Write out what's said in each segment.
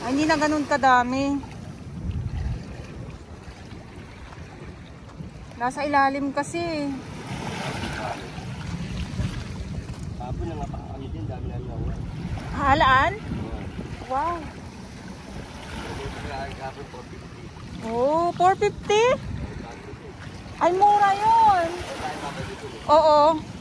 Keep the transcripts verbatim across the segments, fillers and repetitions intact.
Ay, hindi na ganun kadami. Nasa ilalim kasi. Hapon na nga pa kami din, dami na nawa. Halaan? Wow. Oh, four fifty? Ay, mura yun. Oo.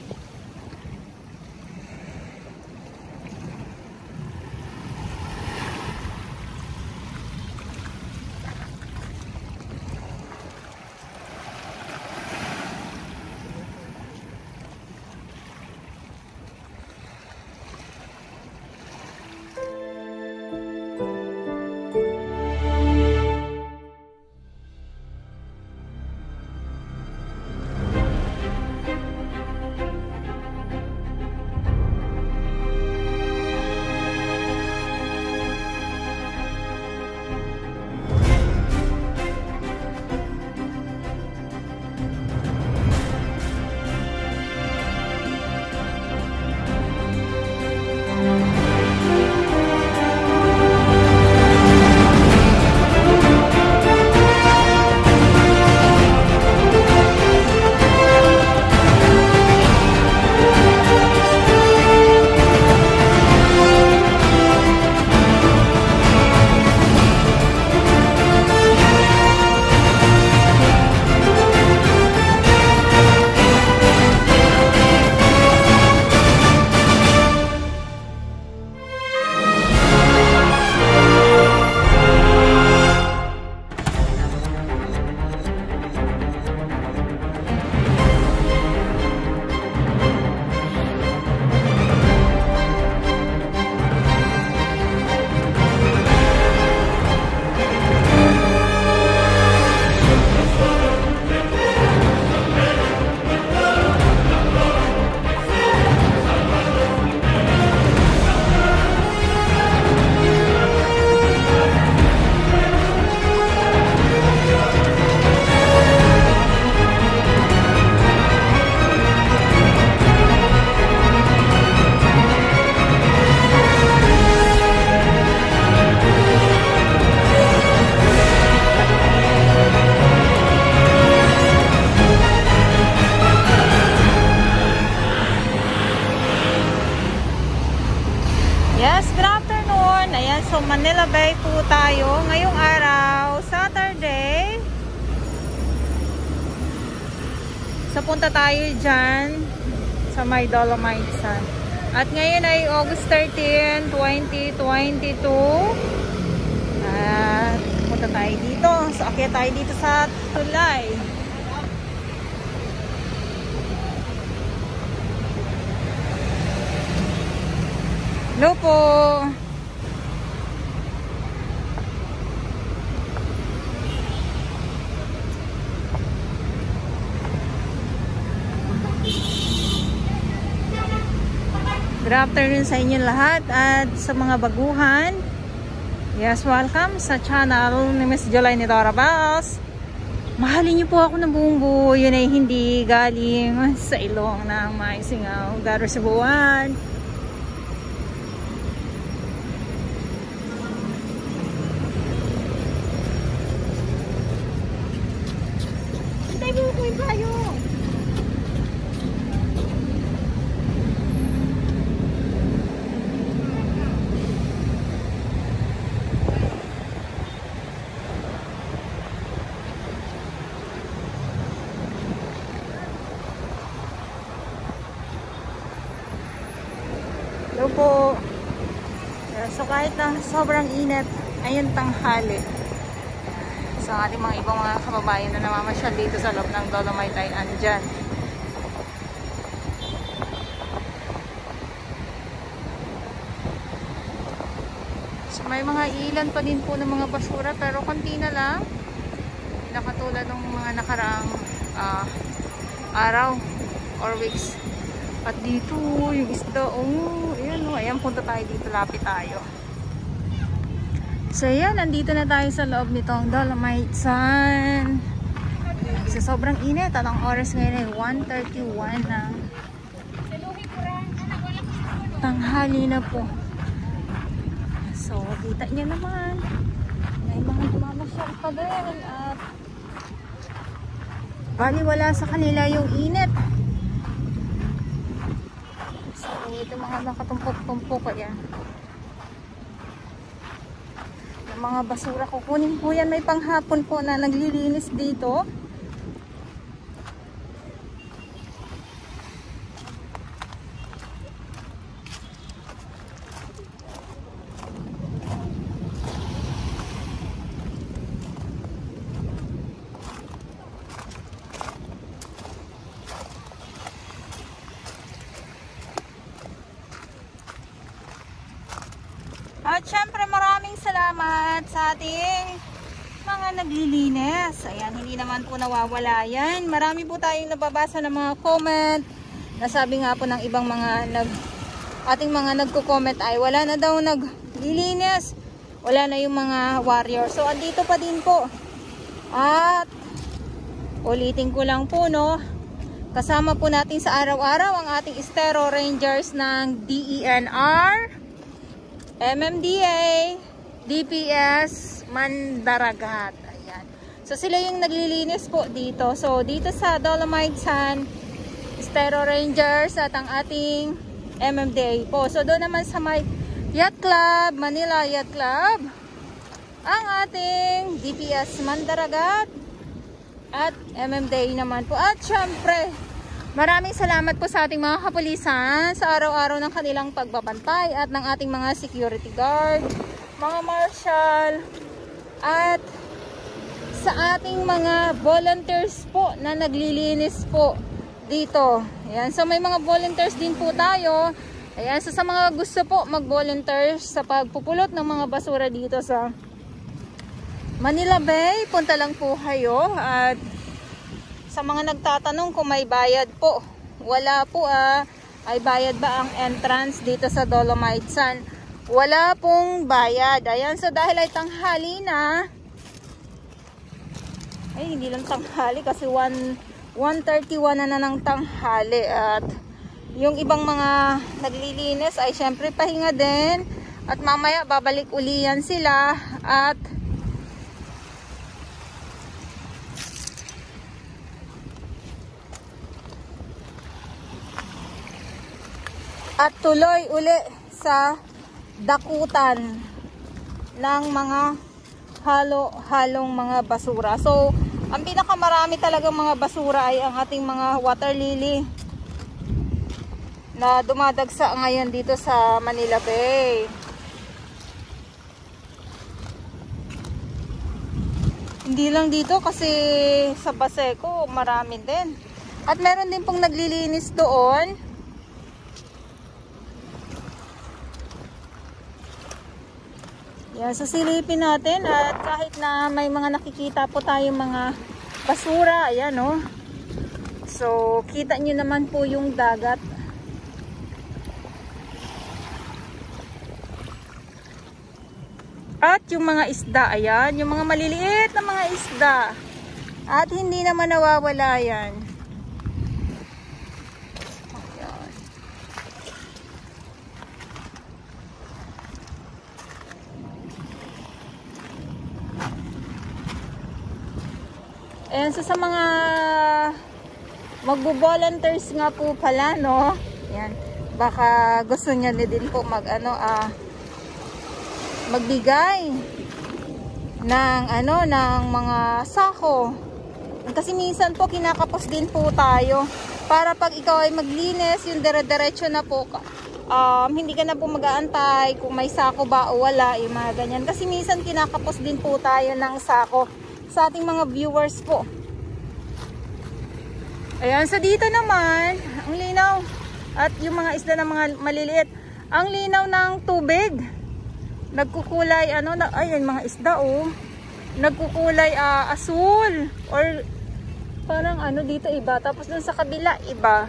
Yes, good afternoon. Ayan, so Manila Bay po tayo ngayong araw, Saturday. So punta tayo dyan sa may Dolomite Sand. At ngayon ay August thirteenth, twenty twenty-two. At punta tayo dito. So akyat tayo dito sa tulay. Hello po. Good afternoon sa inyo lahat at sa mga baguhan. Yes, welcome sa channel ni Miss Jolay ni Dora Baos. Mahalin niyo po ako ng buong buo. Yun ay hindi galing sa ilong ng Maisingaw, Garo Cebuan. Hello po. So kahit na sobrang init, ayun tanghali. So ang ating mga ibang mga kababayan na namamasyal dito sa loob ng Dolomite ay andyan. So may mga ilan pa din po ng mga basura pero konti na lang. Nakatulad ng mga nakaraang uh, araw or weeks. At dito, yung isda, oh, ayan, oh, ayan, punta tayo dito, lapit tayo. So, ayan, nandito na tayo sa loob nitong Dolomite Sand. So, sobrang init. Anong oras ngayon ay one thirty-one na. Tanghali na po. So, So, kita niyo naman. May mga dumamasyal pa din at bali wala sa kanila yung init. So, ito mga nakatumpok-tumpok kaya. Yung mga basura kukunin po yan. May panghapon po na naglilinis dito. At syempre maraming salamat sa ating mga naglilinis. Ayan, hindi naman po nawawala yan. Marami po tayong nababasa ng mga comment. Nasabi nga po ng ibang mga nag, ating mga nagko-comment ay wala na daw naglilinis. Wala na yung mga warrior. So andito pa din po. At ulitin ko lang po, no. Kasama po natin sa araw-araw ang ating Estero Rangers ng D E N R, M M D A, D P S, Mandaragat. Ayan. So sila yung naglilinis po dito. So dito sa Dolomite San, Estero Rangers at ang ating M M D A po. So doon naman sa may Yacht Club, Manila Yacht Club, ang ating D P S Mandaragat at M M D A naman po. At syempre, maraming salamat po sa ating mga kapulisan sa araw-araw ng kanilang pagbabantay at ng ating mga security guard, mga marshal, at sa ating mga volunteers po na naglilinis po dito. Ayan, so may mga volunteers din po tayo. Ayan, so sa mga gusto po mag-volunteers sa pagpupulot ng mga basura dito sa Manila Bay, punta lang po kayo. At sa mga nagtatanong kung may bayad po, wala po ah. Ay bayad ba ang entrance dito sa Dolomite San? Wala pong bayad. Ayan, so dahil ay tanghali na, ay hindi lang tanghali kasi one thirty-one na na ng tanghali. At yung ibang mga naglilinis ay syempre pahinga din. At mamaya babalik uli yan sila. At At tuloy uli sa dakutan ng mga halo-halong mga basura. So, ang pinakamarami talagang mga basura ay ang ating mga water lily na dumadagsa ngayon dito sa Manila Bay. Hindi lang dito kasi sa Baseco marami din. At meron din pong naglilinis doon. Yan, so silipin natin at kahit na may mga nakikita po tayong mga basura, ayan o. Oh. So, kita nyo naman po yung dagat. At yung mga isda, ayan, yung mga maliliit na mga isda. At hindi naman nawawala yan. Ayan, so sa mga magbo-volunteers nga po pala, no? Ayan, baka gusto niya din po mag, ano, ah, magbigay ng, ano, ng mga sako. Kasi minsan po, kinakapos din po tayo. Para pag ikaw ay maglinis, yung dire-diretso na po, um, hindi ka na po mag-aantay kung may sako ba o wala, yung mga ganyan. Kasi minsan kinakapos din po tayo ng sako sa ating mga viewers po. Ayan, so dito naman, ang linaw. At yung mga isda ng mga maliliit. Ang linaw ng tubig. Nagkukulay, ano, na, ayun, mga isda, oh. Nagkukulay uh, asul. Or, parang ano, dito iba. Tapos dun sa kabila, iba.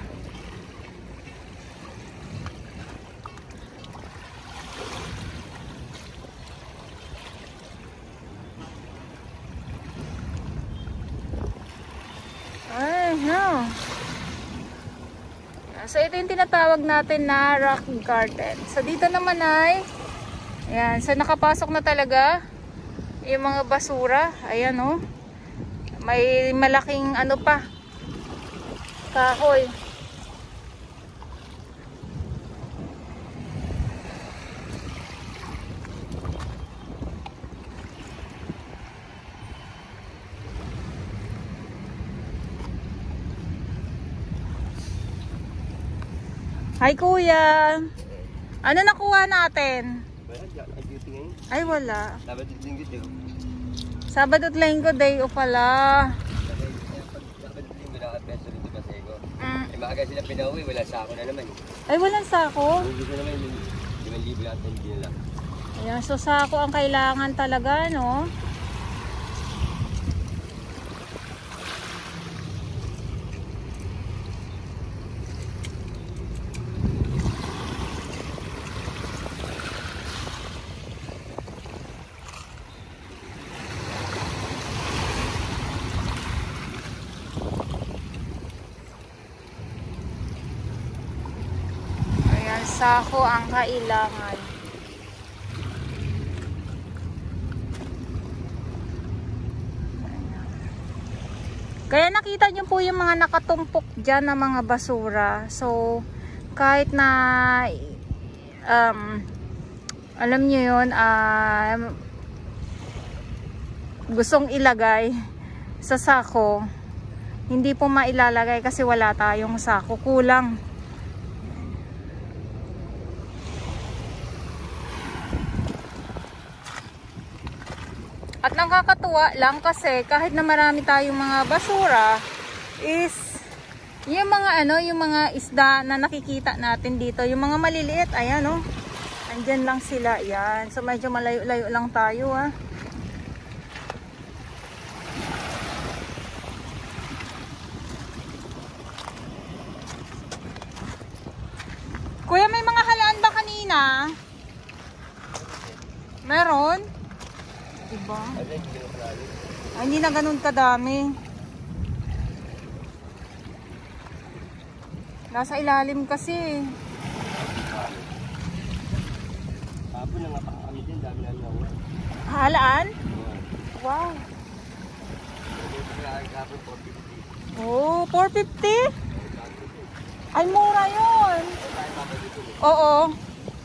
Ay, no. So, ito yung tinatawag natin na rock garden. So, dito naman ay, Ayan, so nakapasok na talaga yung mga basura. Ayan oh. May malaking ano pa, kahoy. Hi kuya. Ano nakuha natin? Ay wala. Dapat ito yung gito. Sabado at Linggo day o pala. Dapat ito yung ginakapeso rin sa Pasego. Mm. Eh maaga sila pinauwi, wala sa ako na naman. Ay walang sako. Hindi ko naman yung limang libo natin nila. Ayan, so sako ang kailangan talaga, no? Sako ang kailangan. Kaya nakita nyo po yung mga nakatumpok dyan na mga basura. So, kahit na um, alam nyo yun, um, gustong ilagay sa sako, hindi po mailalagay kasi wala tayong sako. Kulang. At nakakatuwa lang kasi kahit na marami tayong mga basura is yung mga ano, yung mga isda na nakikita natin dito, yung mga maliliit, ayan oh. Andyan lang sila, yan. So medyo malayo-layo lang tayo ah. Kuya, may mga halaan ba kanina? Meron? Diba? Ay, hindi na ganun kadami. Nasa ilalim kasi. Hapon na nga pa kami din, dami na nawa. Halaan? Wow. Oh, four fifty? Ay, mura yun. Oo.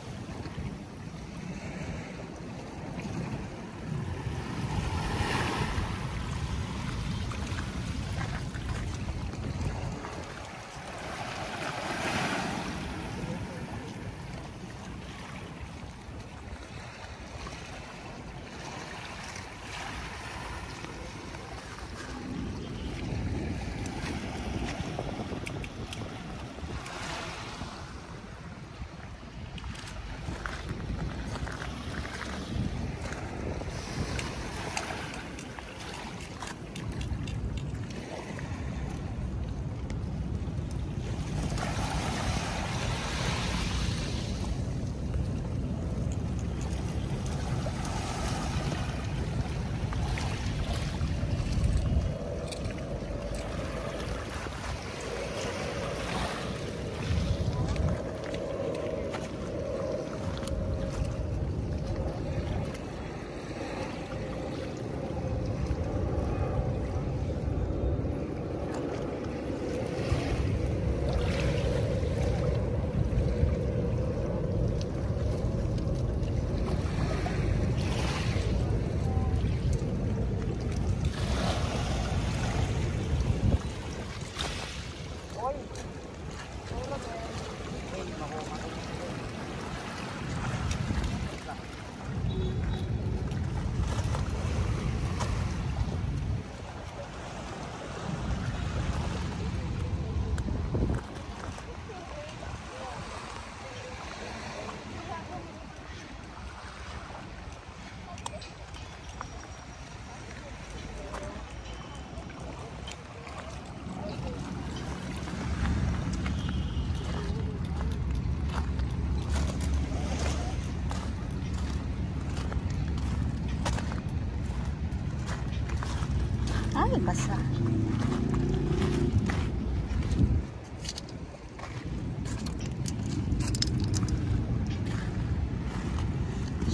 Ay, basa.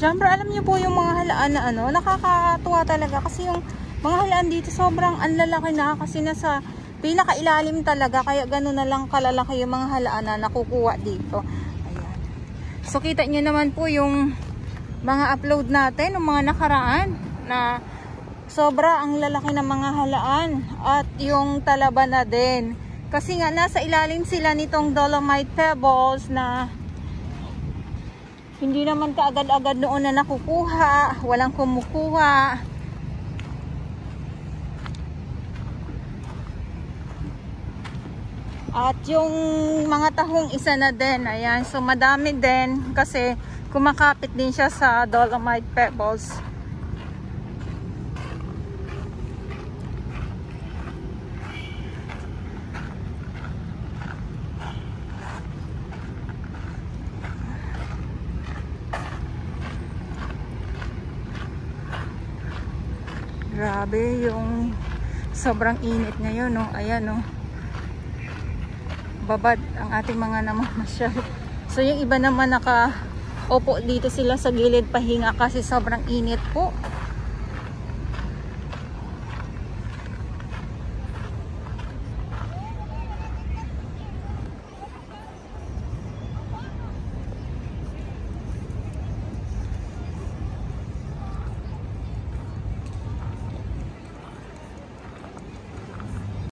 Siyempre, alam niyo po yung mga halaan na ano, nakakatuwa talaga kasi yung mga halaan dito sobrang anlalaki na kasi nasa pinakailalim talaga, kaya gano'n na lang kalalaki yung mga halaan na nakukuha dito. Ayan. So kita niyo naman po yung mga upload natin, yung mga nakaraan na sobra ang lalaki ng mga halaan at yung talaba na din. Kasi nga nasa ilalim sila nitong dolomite pebbles na hindi naman kaagad-agad noon na nakukuha, walang kumukuha. At yung mga tahong isa na din, ayan, so madami din kasi kumakapit din siya sa dolomite pebbles. Grabe yung sobrang init ngayon, no? Ayan, no? Babad ang ating mga namamasyal. So yung iba naman naka opo dito sila sa gilid pahinga kasi sobrang init po.